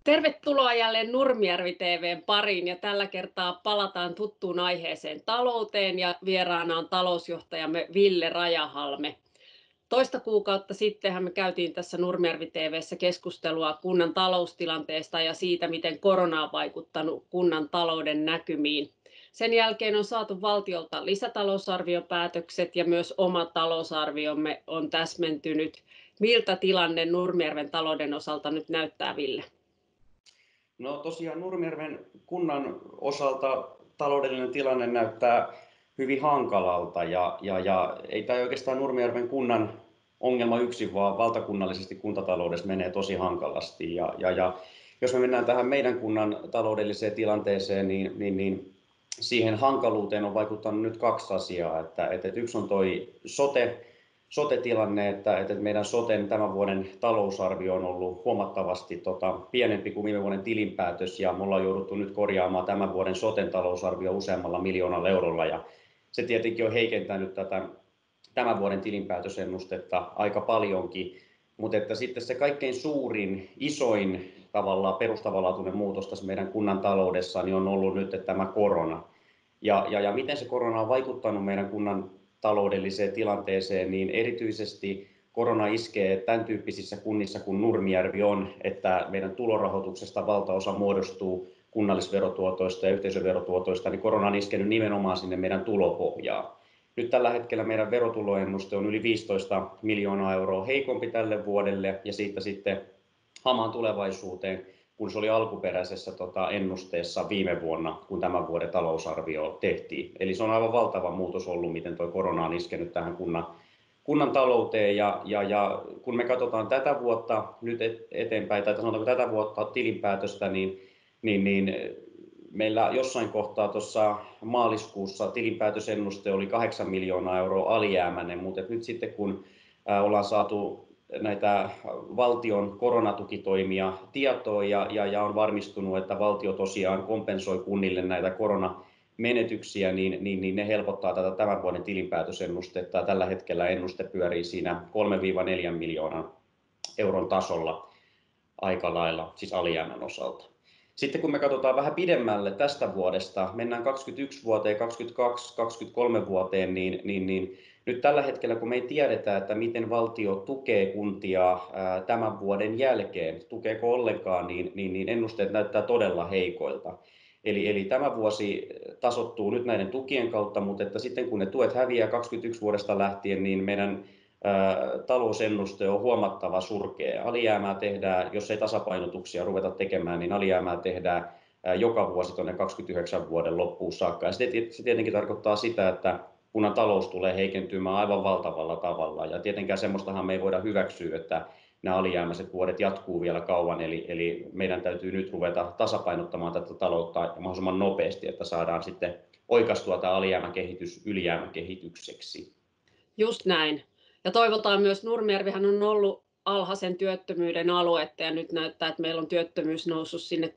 Tervetuloa jälleen Nurmijärvi TV:n pariin ja tällä kertaa palataan tuttuun aiheeseen talouteen ja vieraana on talousjohtajamme Ville Rajahalme. Toista kuukautta sittenhän me käytiin tässä Nurmijärvi TV:ssä keskustelua kunnan taloustilanteesta ja siitä, miten korona on vaikuttanut kunnan talouden näkymiin. Sen jälkeen on saatu valtiolta lisätalousarviopäätökset ja myös oma talousarviomme on täsmentynyt. Miltä tilanne Nurmijärven talouden osalta nyt näyttää, Ville? No tosiaan Nurmijärven kunnan osalta taloudellinen tilanne näyttää hyvin hankalalta ja ei tämä oikeastaan Nurmijärven kunnan ongelma yksin, vaan valtakunnallisesti kuntataloudessa menee tosi hankalasti. Ja jos me mennään tähän meidän kunnan taloudelliseen tilanteeseen, niin siihen hankaluuteen on vaikuttanut nyt kaksi asiaa. Että yksi on toi sote-tilanne, että meidän soten tämän vuoden talousarvio on ollut huomattavasti pienempi kuin viime vuoden tilinpäätös ja me ollaan jouduttu nyt korjaamaan tämän vuoden soten talousarvio useammalla miljoonalla eurolla ja se tietenkin on heikentänyt tätä tämän vuoden tilinpäätösennustetta aika paljonkin, mutta että sitten se kaikkein isoin tavallaan perustavanlaatuinen muutos tässä meidän kunnan taloudessa niin on ollut nyt tämä korona. Ja miten se korona on vaikuttanut meidän kunnan taloudelliseen tilanteeseen, niin erityisesti korona iskee tämän tyyppisissä kunnissa kuin Nurmijärvi on, että meidän tulorahoituksesta valtaosa muodostuu kunnallisverotuotoista ja yhteisöverotuotoista, niin korona on iskenyt nimenomaan sinne meidän tulopohjaan. Nyt tällä hetkellä meidän verotuloennuste on yli 15 miljoonaa euroa heikompi tälle vuodelle ja siitä sitten hamaan tulevaisuuteen, kun se oli alkuperäisessä ennusteessa viime vuonna, kun tämän vuoden talousarvio tehtiin. Eli se on aivan valtava muutos ollut, miten tuo korona on iskenyt tähän kunnan talouteen. Ja kun me katsotaan tätä vuotta nyt eteenpäin, tai sanotaanko tätä vuotta tilinpäätöstä, niin meillä jossain kohtaa tuossa maaliskuussa tilinpäätösennuste oli 8 miljoonaa euroa alijäämäinen, mutta nyt sitten kun ollaan saatu näitä valtion koronatukitoimia tietoon ja on varmistunut, että valtio tosiaan kompensoi kunnille näitä koronamenetyksiä, niin ne helpottaa tätä tämän vuoden tilinpäätösennustetta. Tällä hetkellä ennuste pyörii siinä 3-4 miljoonan euron tasolla aika lailla, siis alijäämän osalta. Sitten kun me katsotaan vähän pidemmälle tästä vuodesta, mennään 2021 vuoteen, 2022, 2023 vuoteen, niin nyt tällä hetkellä, kun me ei tiedetä, että miten valtio tukee kuntia tämän vuoden jälkeen, tukeeko ollenkaan, niin ennusteet näyttää todella heikoilta. Eli tämä vuosi tasoittuu nyt näiden tukien kautta, mutta että sitten kun ne tuet häviää 2021 vuodesta lähtien, niin meidän talousennuste on huomattava surkea. Alijäämää tehdään, jos ei tasapainotuksia ruveta tekemään, niin alijäämää tehdään joka vuosi tuonne 29 vuoden loppuun saakka. Ja se tietenkin tarkoittaa sitä, että kunnan talous tulee heikentymään aivan valtavalla tavalla. Ja tietenkään semmoistahan me ei voida hyväksyä, että nämä alijäämäiset vuodet jatkuu vielä kauan. Eli meidän täytyy nyt ruveta tasapainottamaan tätä taloutta mahdollisimman nopeasti, että saadaan sitten oikaistua tämä alijäämäkehitys ylijäämäkehitykseksi. Just näin. Ja toivotaan myös, Nurmijärvihän on ollut alhaisen työttömyyden aluetta ja nyt näyttää, että meillä on työttömyys noussut sinne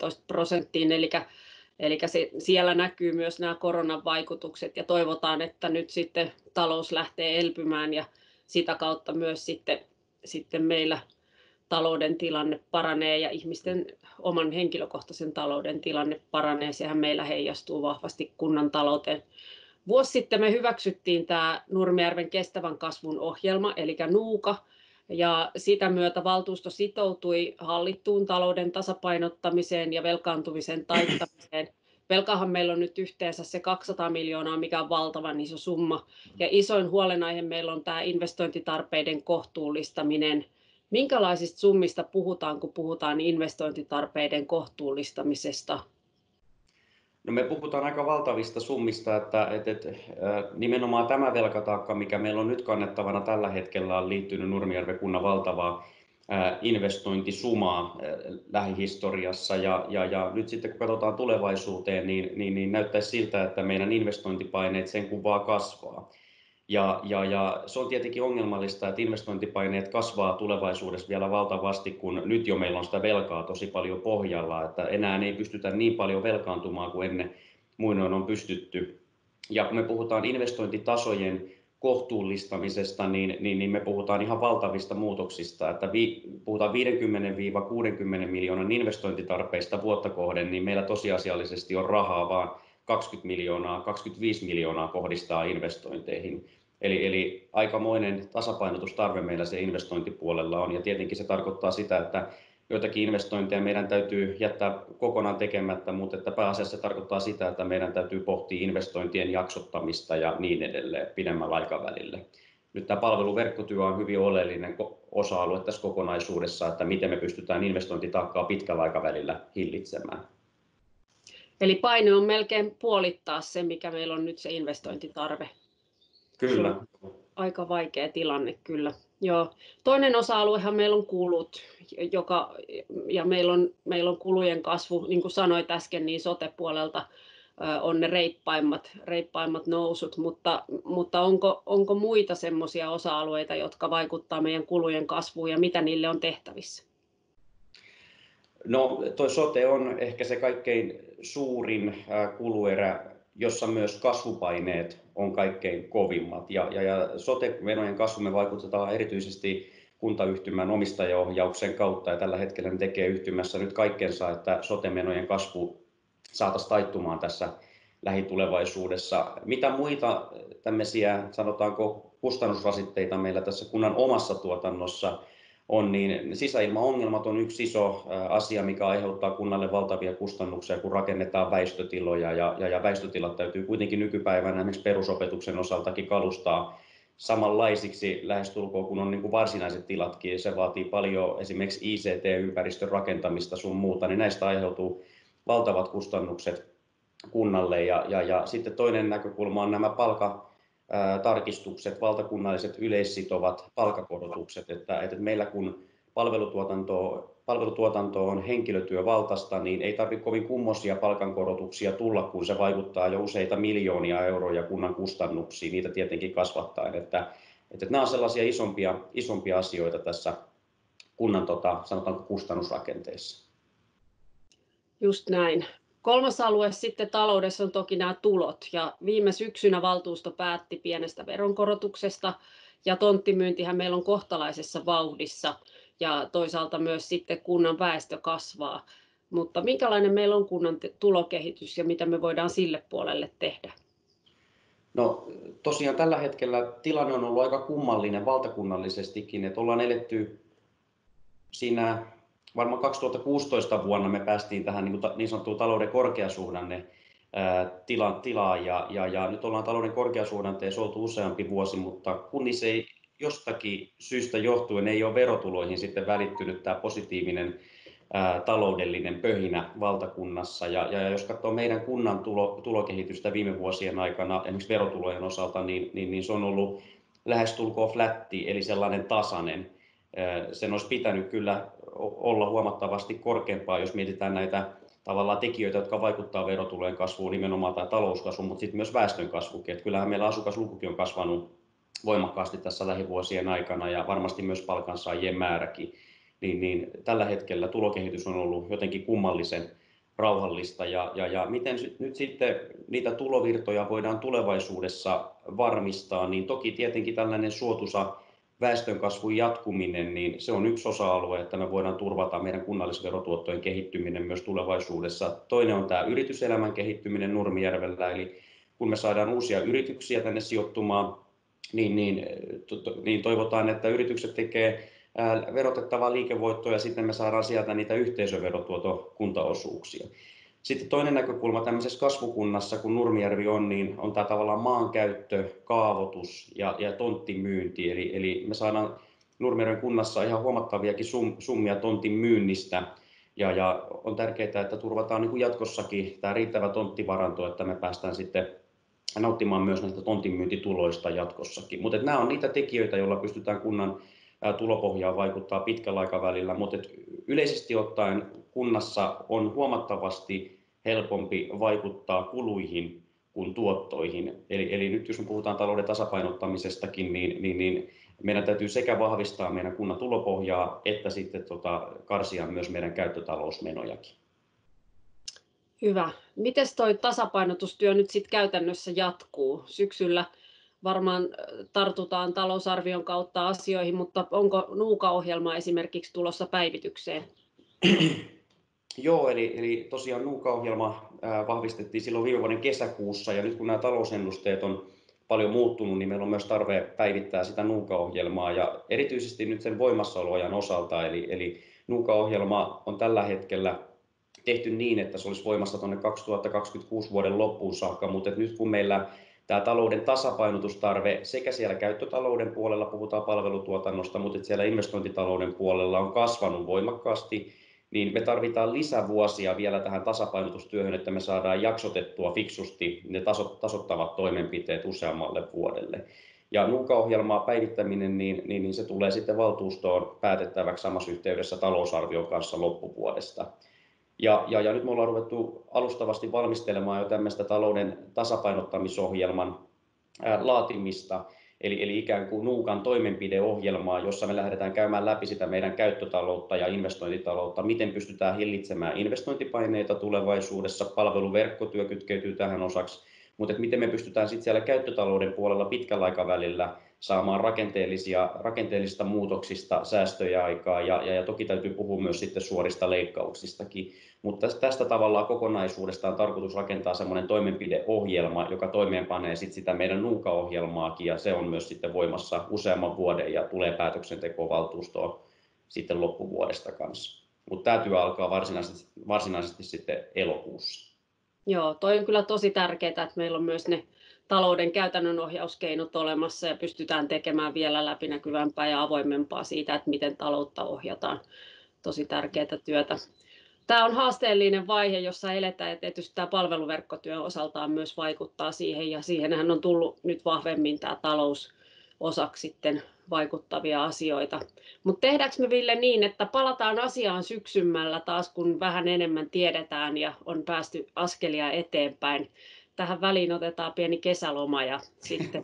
13%, eli siellä näkyy myös nämä koronan vaikutukset ja toivotaan, että nyt sitten talous lähtee elpymään ja sitä kautta myös sitten meillä talouden tilanne paranee ja ihmisten oman henkilökohtaisen talouden tilanne paranee. Sehän meillä heijastuu vahvasti kunnan talouteen. Vuosi sitten me hyväksyttiin tämä Nurmijärven kestävän kasvun ohjelma, eli NUUKA, ja sitä myötä valtuusto sitoutui hallittuun talouden tasapainottamiseen ja velkaantumisen taittamiseen. Velkahan meillä on nyt yhteensä se 200 miljoonaa, mikä on valtavan iso summa, ja isoin huolenaihe meillä on tämä investointitarpeiden kohtuullistaminen. Minkälaisista summista puhutaan, kun puhutaan investointitarpeiden kohtuullistamisesta? No me puhutaan aika valtavista summista, että nimenomaan tämä velkataakka, mikä meillä on nyt kannettavana tällä hetkellä, on liittynyt Nurmijärven kunnan valtavaa investointisumaa lähihistoriassa. Ja nyt sitten kun katsotaan tulevaisuuteen, niin näyttäisi siltä, että meidän investointipaineet sen kun vaan kasvaa. Ja se on tietenkin ongelmallista, että investointipaineet kasvaa tulevaisuudessa vielä valtavasti, kun nyt jo meillä on sitä velkaa tosi paljon pohjalla, että enää ei pystytä niin paljon velkaantumaan kuin ennen muinoin on pystytty. Ja kun me puhutaan investointitasojen kohtuullistamisesta, niin me puhutaan ihan valtavista muutoksista, että puhutaan 50-60 miljoonan investointitarpeista vuotta kohden, niin meillä tosiasiallisesti on rahaa vaan 25 miljoonaa kohdistaa investointeihin. Eli aikamoinen tasapainotustarve meillä se investointipuolella on, ja tietenkin se tarkoittaa sitä, että joitakin investointeja meidän täytyy jättää kokonaan tekemättä, mutta että pääasiassa se tarkoittaa sitä, että meidän täytyy pohtia investointien jaksottamista ja niin edelleen pidemmällä aikavälillä. Nyt tämä palveluverkkotyö on hyvin oleellinen osa-alue tässä kokonaisuudessa, että miten me pystytään investointitaakkaa pitkällä aikavälillä hillitsemään. Eli paine on melkein puolittaa se, mikä meillä on nyt se investointitarve. Kyllä. Aika vaikea tilanne kyllä. Joo. Toinen osa-aluehan meillä on kulut, ja meillä on kulujen kasvu, niin kuin sanoit äsken, niin sote-puolelta on ne reippaimmat nousut, mutta onko muita semmoisia osa-alueita, jotka vaikuttavat meidän kulujen kasvuun, ja mitä niille on tehtävissä? No, toi sote on ehkä se kaikkein suurin kuluerä, jossa myös kasvupaineet on kaikkein kovimmat. Ja sote-menojen kasvu me vaikutetaan erityisesti kuntayhtymän omistajaohjauksen kautta, ja tällä hetkellä ne tekee yhtymässä nyt kaikkensa, että sote-menojen kasvu saataisiin taittumaan tässä lähitulevaisuudessa. Mitä muita tämmöisiä, sanotaanko, kustannusrasitteita meillä tässä kunnan omassa tuotannossa on, niin sisäilmaongelmat on yksi iso asia, mikä aiheuttaa kunnalle valtavia kustannuksia, kun rakennetaan väistötiloja, ja väistötilat täytyy kuitenkin nykypäivänä esimerkiksi perusopetuksen osaltakin kalustaa samanlaisiksi lähestulkoon kuin on niin kuin varsinaiset tilatkin. Se vaatii paljon esimerkiksi ICT-ympäristön rakentamista sun muuta, niin näistä aiheutuu valtavat kustannukset kunnalle. Ja sitten toinen näkökulma on nämä palkkatarkistukset, valtakunnalliset yleissitovat palkankorotukset, että meillä kun palvelutuotanto on henkilötyövaltaista, niin ei tarvitse kovin kummoisia palkankorotuksia tulla, kun se vaikuttaa jo useita miljoonia euroja kunnan kustannuksiin, niitä tietenkin kasvattaen, että nämä on sellaisia isompia asioita tässä kunnan sanotaanko kustannusrakenteessa. Just näin. Kolmas alue sitten taloudessa on toki nämä tulot, ja viime syksynä valtuusto päätti pienestä veronkorotuksesta, ja tonttimyyntihän meillä on kohtalaisessa vauhdissa, ja toisaalta myös sitten kunnan väestö kasvaa. Mutta minkälainen meillä on kunnan tulokehitys ja mitä me voidaan sille puolelle tehdä? No tosiaan tällä hetkellä tilanne on ollut aika kummallinen valtakunnallisestikin, että ollaan eletty siinä varmaan 2016 vuonna me päästiin tähän niin sanottuun talouden korkeasuhdanne tilaan, ja nyt ollaan talouden korkeasuhdanteessa oltu useampi vuosi, mutta kunnissa ei jostakin syystä johtuen ei ole verotuloihin sitten välittynyt tämä positiivinen taloudellinen pöhinä valtakunnassa, ja jos katsoo meidän kunnan tulokehitystä viime vuosien aikana esimerkiksi verotulojen osalta, niin se on ollut lähestulkoon flätti, eli sellainen tasainen. Sen olisi pitänyt kyllä olla huomattavasti korkeampaa, jos mietitään näitä tavallaan tekijöitä, jotka vaikuttavat verotulojen kasvuun, nimenomaan tämä talouskasvu, mutta sitten myös väestön kasvukin. Että kyllähän meillä asukaslukukin on kasvanut voimakkaasti tässä lähivuosien aikana, ja varmasti myös palkansaajien määräkin. Niin tällä hetkellä tulokehitys on ollut jotenkin kummallisen rauhallista, ja miten nyt sitten niitä tulovirtoja voidaan tulevaisuudessa varmistaa, niin toki tietenkin tällainen suotuisa väestönkasvun jatkuminen, niin se on yksi osa-alue, että me voidaan turvata meidän kunnallisverotuottojen kehittyminen myös tulevaisuudessa. Toinen on tämä yrityselämän kehittyminen Nurmijärvellä, eli kun me saadaan uusia yrityksiä tänne sijoittumaan, niin toivotaan, että yritykset tekee verotettavaa liikevoittoa, ja sitten me saadaan sieltä niitä yhteisöverotuoton kuntaosuuksia. Sitten toinen näkökulma tämmöisessä kasvukunnassa, kun Nurmijärvi on, niin on tämä tavallaan maankäyttö, kaavoitus ja tonttimyynti. Eli me saadaan Nurmijärven kunnassa ihan huomattaviakin summia tontin myynnistä. Ja on tärkeää, että turvataan niin kuin jatkossakin tämä riittävä tonttivaranto, että me päästään sitten nauttimaan myös näistä tontinmyyntituloista jatkossakin. Mutta nämä on niitä tekijöitä, joilla pystytään kunnan tulopohjaan vaikuttaa pitkällä aikavälillä, mutta yleisesti ottaen kunnassa on huomattavasti helpompi vaikuttaa kuluihin kuin tuottoihin. Eli nyt jos me puhutaan talouden tasapainottamisestakin, niin meidän täytyy sekä vahvistaa meidän kunnan tulopohjaa, että sitten karsia myös meidän käyttötalousmenojakin. Hyvä. Miten toi tasapainotustyö nyt sitten käytännössä jatkuu? Syksyllä varmaan tartutaan talousarvion kautta asioihin, mutta onko Nuuka-ohjelma esimerkiksi tulossa päivitykseen? Joo, eli tosiaan Nuuka-ohjelma vahvistettiin silloin viime vuoden kesäkuussa, ja nyt kun nämä talousennusteet on paljon muuttunut, niin meillä on myös tarve päivittää sitä Nuuka-ohjelmaa, ja erityisesti nyt sen voimassaoloajan osalta, eli Nuuka-ohjelma on tällä hetkellä tehty niin, että se olisi voimassa tuonne 2026 vuoden loppuun saakka, mutta nyt kun meillä tämä talouden tasapainotustarve sekä siellä käyttötalouden puolella, puhutaan palvelutuotannosta, mutta siellä investointitalouden puolella on kasvanut voimakkaasti, niin me tarvitaan lisävuosia vielä tähän tasapainotustyöhön, että me saadaan jaksotettua fiksusti ne tasoittavat toimenpiteet useammalle vuodelle. Ja Nuuka-ohjelmaa päivittäminen, niin se tulee sitten valtuustoon päätettäväksi samassa yhteydessä talousarvion kanssa loppuvuodesta. Ja nyt me ollaan ruvettu alustavasti valmistelemaan jo tämmöistä talouden tasapainottamisohjelman laatimista, eli ikään kuin Nuukan toimenpideohjelmaa, jossa me lähdetään käymään läpi sitä meidän käyttötaloutta ja investointitaloutta, miten pystytään hillitsemään investointipaineita tulevaisuudessa, palveluverkkotyö kytkeytyy tähän osaksi, mutta miten me pystytään sitten siellä käyttötalouden puolella pitkällä aikavälillä saamaan rakenteellisista muutoksista säästöjä aikaa, ja toki täytyy puhua myös sitten suorista leikkauksistakin. Mutta tästä tavallaan kokonaisuudesta on tarkoitus rakentaa semmoinen toimenpideohjelma, joka toimeenpanee sitä meidän Nuuka-ohjelmaakin, ja se on myös sitten voimassa useamman vuoden ja tulee päätöksentekovaltuustoon sitten loppuvuodesta kanssa. Mutta tämä työ alkaa varsinaisesti sitten elokuussa. Joo, toi on kyllä tosi tärkeää, että meillä on myös ne talouden käytännön ohjauskeinot olemassa ja pystytään tekemään vielä läpinäkyvämpää ja avoimempaa siitä, että miten taloutta ohjataan. Tosi tärkeää työtä. Tämä on haasteellinen vaihe, jossa eletään, ja tietysti tämä palveluverkkotyö osaltaan myös vaikuttaa siihen, ja siihenhän on tullut nyt vahvemmin tämä talous osaksi sitten vaikuttavia asioita. Mutta tehdäänkö me, Ville, niin, että palataan asiaan syksymällä taas, kun vähän enemmän tiedetään ja on päästy askelia eteenpäin. Tähän väliin otetaan pieni kesäloma ja sitten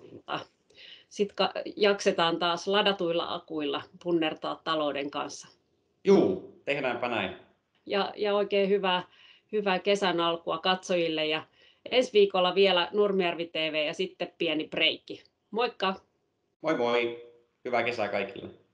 jaksetaan taas ladatuilla akuilla punnertaa talouden kanssa. Juu, tehdäänpä näin. Ja oikein hyvää kesän alkua katsojille, ja ensi viikolla vielä Nurmijärvi TV ja sitten pieni breikki. Moikka! Moi moi! Hyvää kesää kaikille!